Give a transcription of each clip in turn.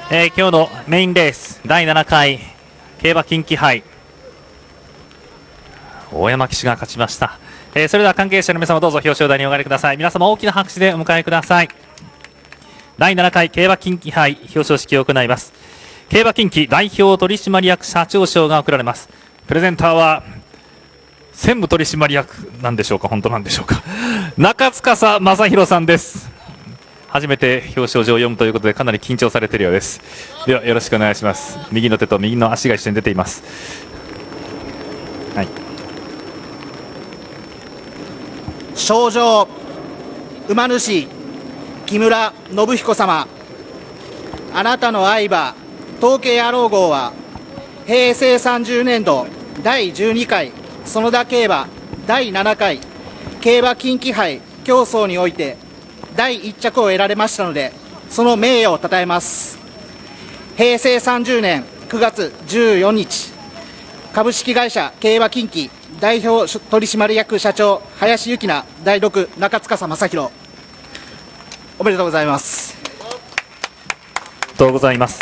今日のメインレース第7回競馬近畿杯、大山騎手が勝ちました。それでは関係者の皆様、どうぞ表彰台にお上がりください。皆様大きな拍手でお迎えください。第7回競馬近畿杯表彰式を行います。競馬近畿代表取締役社長賞が贈られます。プレゼンターは専務取締役なんでしょうか、本当なんでしょうか、中司正弘さんです。初めて表彰状を読むということでかなり緊張されているようです。ではよろしくお願いします。右の手と右の足が一緒に出ています。はい、 賞状馬主木村信彦様、あなたの愛馬統計野郎号は平成30年度第12回園田競馬第7回競馬近畿杯競争において第1着を得られましたので、その名誉をたたえます。平成30年9月14日株式会社競馬近畿代表取締役社長林幸奈第6中司正弘、おめでとうございます。 ありがとうございます。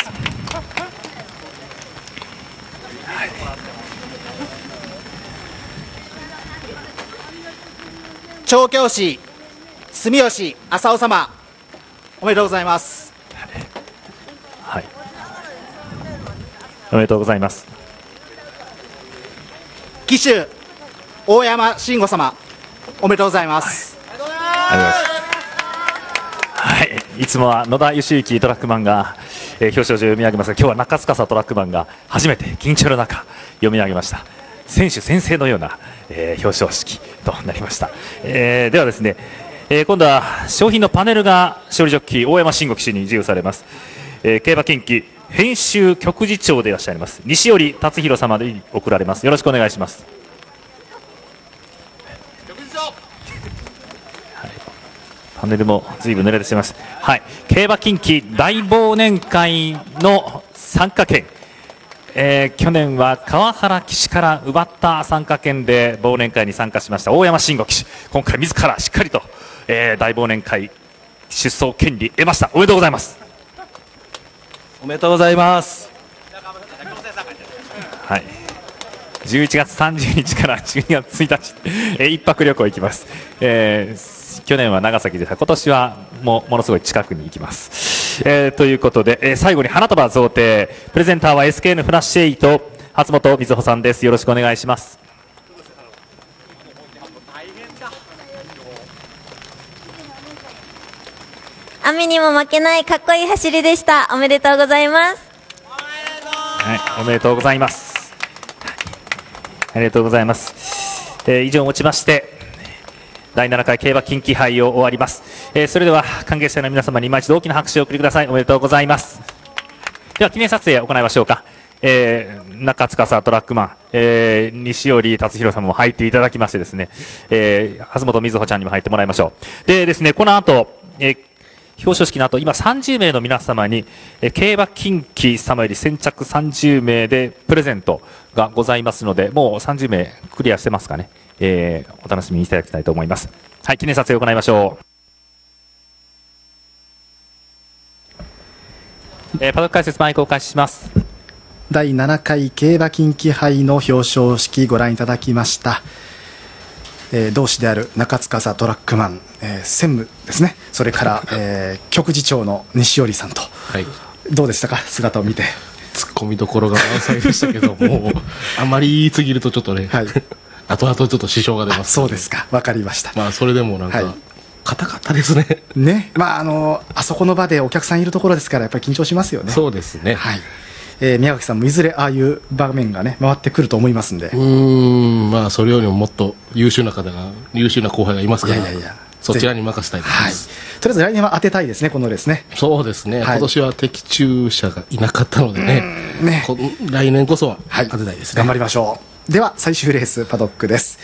調教師住吉浅尾様、おめでとうございます。 はい、おめでとうございます。 騎手大山慎吾様、おめでとうございます。 ありがとうございます。はい、いつもは野田義行トラックマンが、表彰状を読み上げますが、今日は中司トラックマンが初めて緊張の中読み上げました。選手宣誓のような、表彰式となりました。ではですね、今度は商品のパネルが勝利ジョッキー大山慎吾騎手に授与されます。競馬近畿編集局次長でいらっしゃいます西寄達弘様で贈られます。よろしくお願いします。パネルもずいぶん濡れてしまいます。はい、競馬近畿大忘年会の参加券、去年は川原騎手から奪った参加券で忘年会に参加しました大山慎吾騎手、今回自らしっかりと、大忘年会出走権利得ました。おめでとうございます。 おめでとうございます。 はい、11月30日から12月1日、一泊旅行行きます。去年は長崎でした。今年はものすごい近くに行きます。ということで、最後に花束贈呈、プレゼンターは SKN フラッシュエイト初本瑞穂さんです。よろしくお願いします。 雨にも負けないかっこいい走りでした。おめでとうございます。 はい、おめでとうございます。ありがとうございます。以上をもちまして第7回競馬近畿杯を終わります。それでは関係者の皆様に今一度大きな拍手をお送りください。おめでとうございます。では記念撮影を行いましょうか。中司トラックマン、西寄達弘様も入っていただきましてですね、初本瑞穂ちゃんにも入ってもらいましょう。でですね、この後、表彰式の後、今30名の皆様に、競馬近畿様より先着30名でプレゼントがございますので、もう30名クリアしてますかね。お楽しみにいただきたいと思います。はい、記念撮影を行いましょう。パドック解説マイクを開始します。 第7回競馬近畿杯の表彰式ご覧いただきました。同志である中司トラックマン、専務ですね、それから、局次長の西寄さんと、はい、どうでしたか、姿を見て。 ツッコミどころが満載でしたけどもあまり言い過ぎるとちょっとね、はい、後々ちょっと支障が出ます。 そうですか、わかりました。 まあそれでもなんか、はい、硬かったですね。 ね、まああそこの場でお客さんいるところですからやっぱり緊張しますよね。 そうですね。 はい。宮脇さんもいずれああいう場面がね回ってくると思いますんで。 まあそれよりももっと優秀な後輩がいますから。いやいやいや。そちらに任せたいと思います。 はい、とりあえず来年は当てたいですね、このレースね。 そうですね、はい、今年は的中者がいなかったのでね、来年こそは当てたいですね。 頑張りましょう。では最終レースパドックです。